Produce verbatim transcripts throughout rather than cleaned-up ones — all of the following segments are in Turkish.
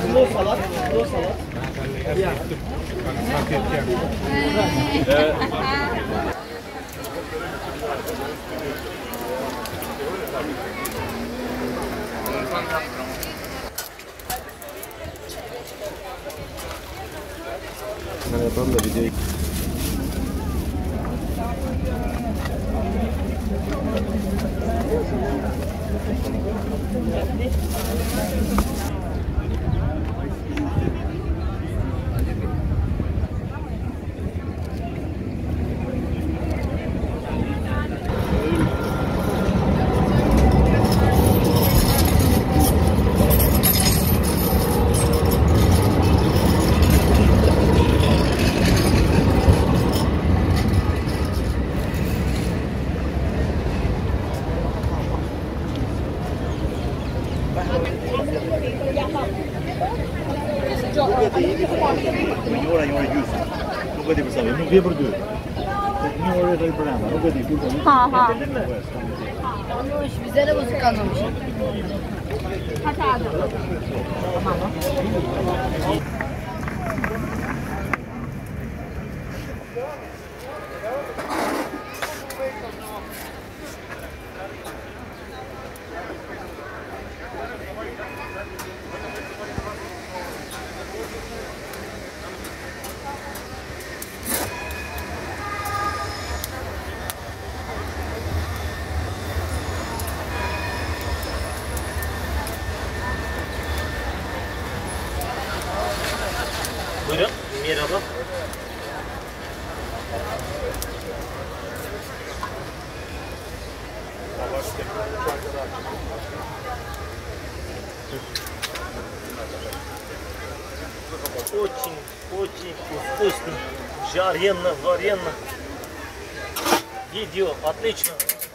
Slow salad. Slow salad. Yeah. Ben yapalım da videoyu. Ora io aiuto. Non vedi per sapere, non vi produco. Ne oraya da problema. O kadar değil. Ha ha. Olmuş, bize de bozuk kalmamış. Hadi hadi. Tamam. Buyurun, merhaba. Очень, очень вкусно, жарено, варено. Видео, отлично.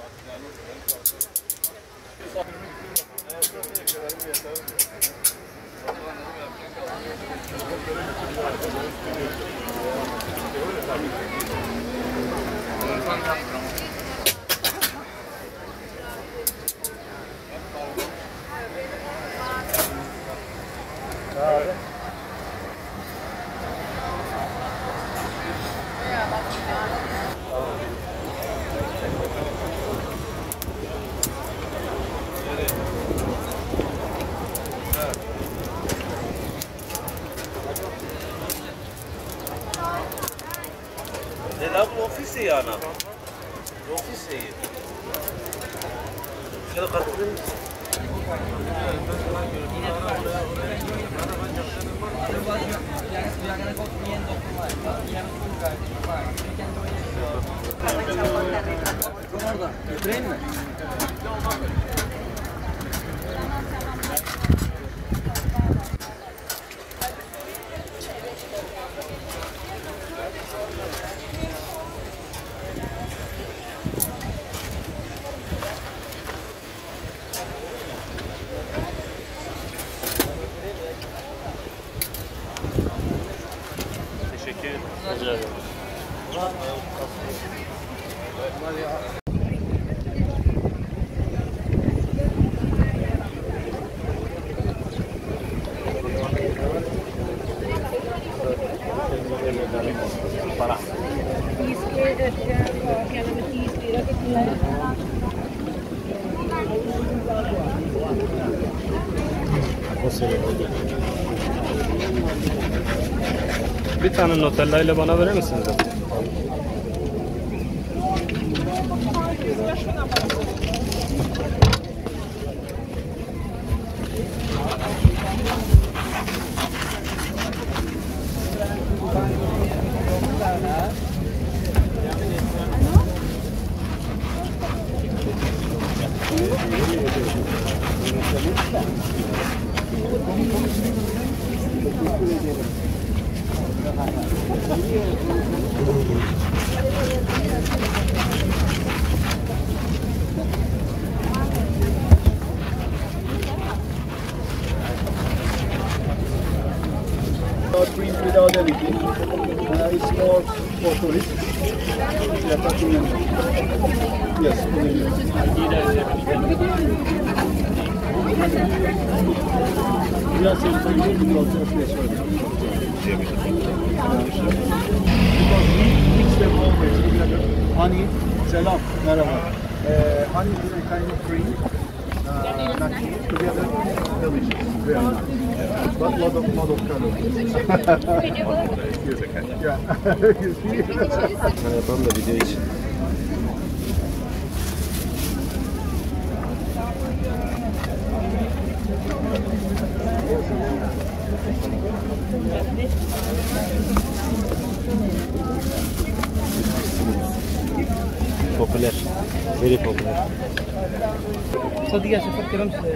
Neden bu ofisi yani? Ofisi. Şöyle katılır mısın? Orada. Götüreyim mi? Teşekkür ederim. Rica ederim. Para. Bir tane Nutella ile bana verir misiniz? Print without anything. Uh, it's more for tourists. Yes. We are celebrating because of this because we mix them always together. Honey, selam, merhaba. Uh, honey is a kind of cream. Uh, naki together, delicious, very nice. But lot of lot of calories. Yeah. You see? Hani yapalım da video için. Popüler. Very popüler. صديقي عشان افكر امشي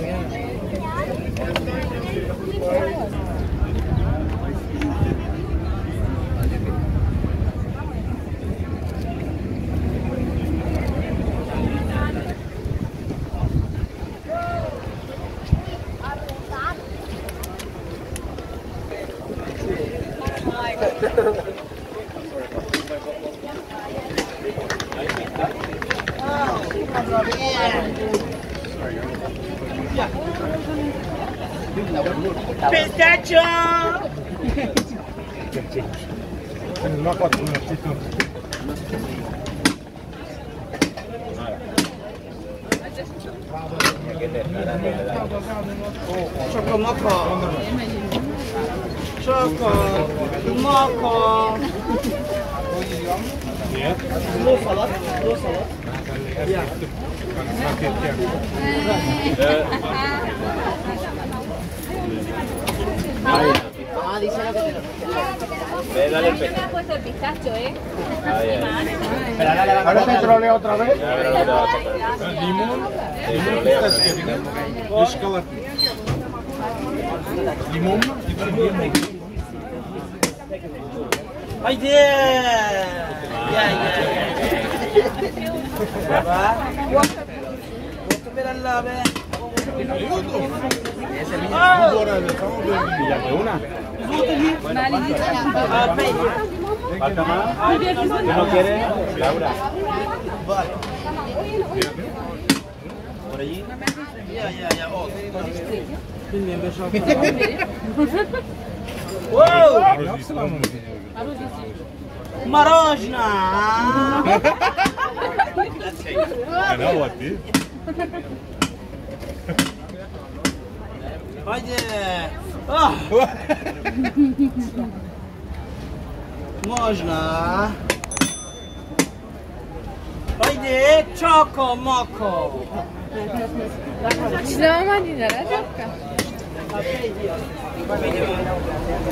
Pistachio! Choco moco. Choco moco. Slow salad. Slow salad. Yeah. Ah, dice lo que te lo Ve, dale el Me pecho. ha puesto el pistacho, ¿eh? Ah, ya. Ahora te troleo otra vez. Ya verás lo que te va a tocar. Limon, Sí, limon pero lea. pistachio, şokolat. Limon, limon. Haydi. Ya ya ya. Baba. Waktu beralla be. Bu arada tamam böyle. Una. ¿Falta más? ¿Qué no quiere? Laura. ¿Por allí? Ya ya ya ol. Bilmiyorum ben şu an. Wow! Marojna! Ne var ki? Haydi. Ah! Można. Haydi, choco moco. Złamanie na radawka.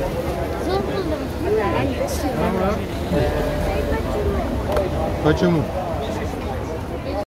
Почему?